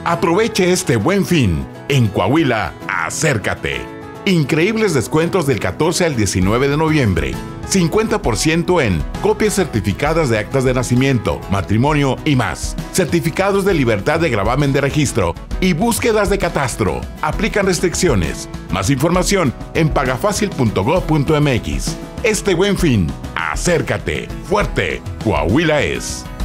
Aproveche este Buen Fin. En Coahuila, acércate. Increíbles descuentos del 14 al 19 de noviembre. 50% en copias certificadas de actas de nacimiento, matrimonio y más. Certificados de libertad de gravamen de registro y búsquedas de catastro. Aplican restricciones. Más información en pagafacil.gov.mx. Este Buen Fin, acércate. Fuerte, Coahuila es.